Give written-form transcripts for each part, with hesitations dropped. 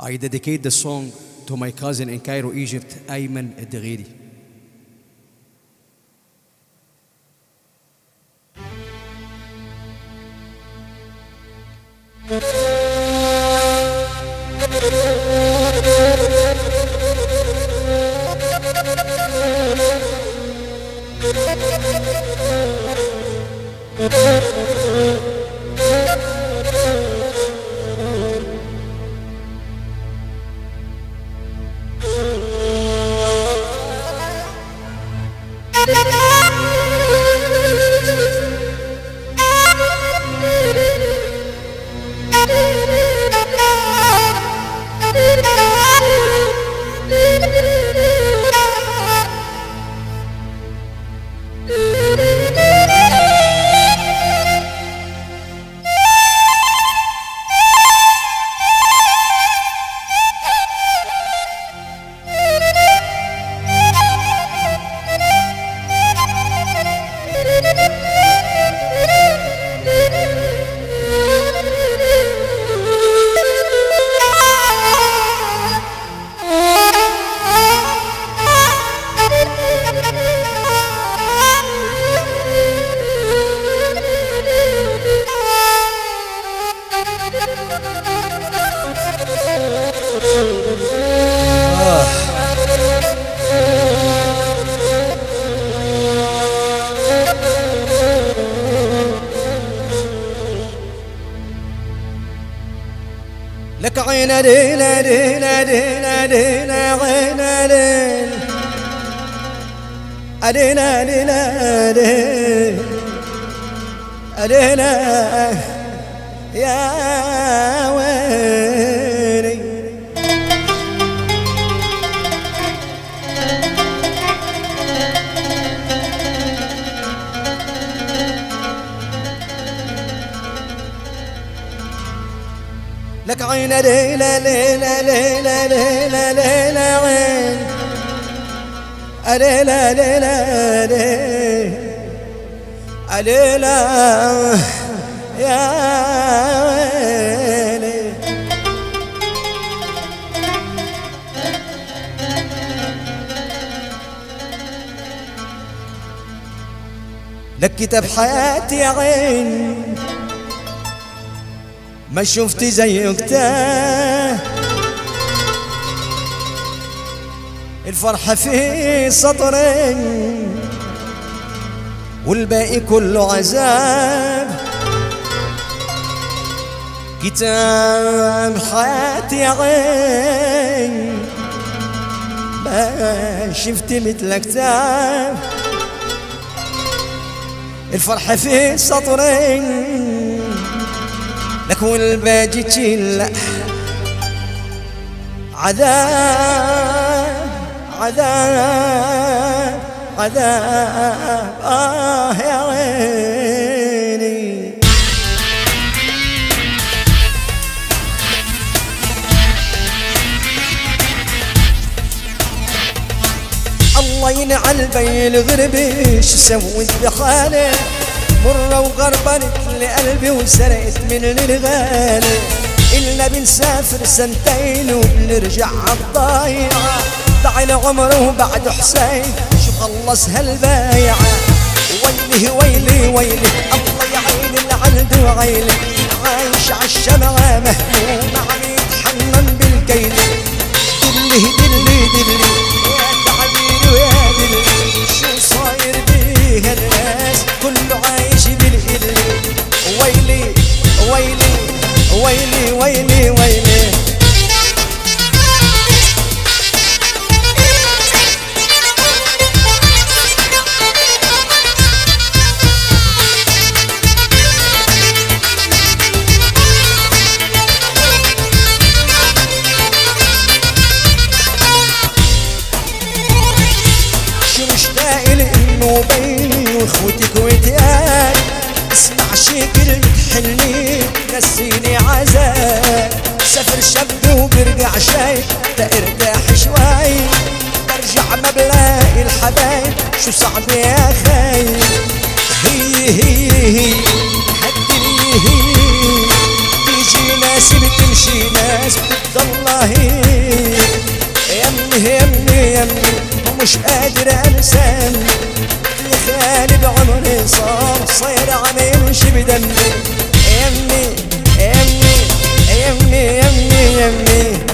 I dedicate the song to my cousin in Cairo, Egypt, Ayman El Deghaidi. لك عين دينا دينا دينا دينا عين دين أدينا دينا دين أدينا يا ويلي لك عين ليلة ليلة ليلة ليلة ليلة عين ليلة ليلة ليلة يا ويلي لك كتاب حياتي يا عين ما شفتي زي كتاب الفرحة في سطرين والباقي كله عذاب كتاب حياتي يا عين ما شفتي مثل كتاب الفرحة في سطرين لك والباقي تشيل عذاب عذاب عذاب يا ويلي الله ينعل بي الغربي شو سويت بحالي مرة وغربنت لقلبي وسرقت من الغالي إلا بنسافر سنتين وبنرجع عالضايعة ضاع عمره بعد حسين شو خلص هالبايعة ويلي ويلي ويلي الله يعين العند وعيلي عايش عالشمعة مهموم عم يتحنن بالكيل دلي دلي دلي يا تعبير ويا دلي شو صاير بيها الناس كله عايش بالقل ويلي ويلي ويلي ويلي ويلي شو مشتاق لانه بيني واخوتك وتقال اسمع شي كلمة حلمي نسيني عذاب سافر شاب وبرجع شايف ترتاح شوي برجع ما بلاقي الحبايب شو صعب يا خايف هي هالدنيا هي بيجي ناس بتمشي ناس بتضل ابراهيم. يمي يمي يمي ومش قادر انسى اللي خالي بعمري صاير عم يمشي بدمي. يمي يمي يمي يمي يمي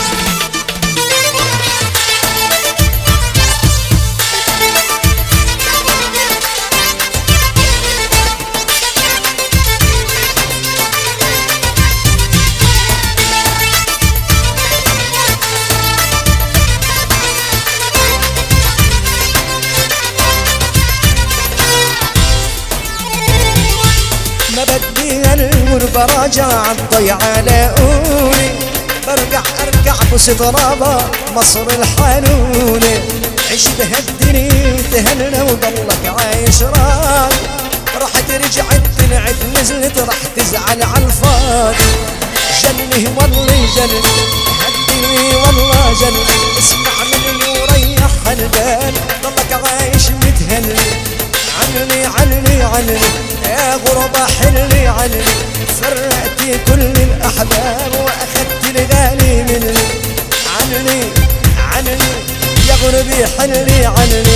ما بدي الغربة راجع الضيعة لاقوني. ارجع بوسط رابا مصر الحنونة. عيش بهالدنيا تهنى وضلك عايش راضي. راحت رجعت طلعت نزلت راح تزعل عالفاضي. جنه والله جنه هالدنيا والله جنه. اسمع مني وريح البال ضلك عايش متهني. عني عني عني يا غربة حلي عني. فرقتي كل الأحباب وأخذت الغالي مني. عني عني يا غربي حلي عني.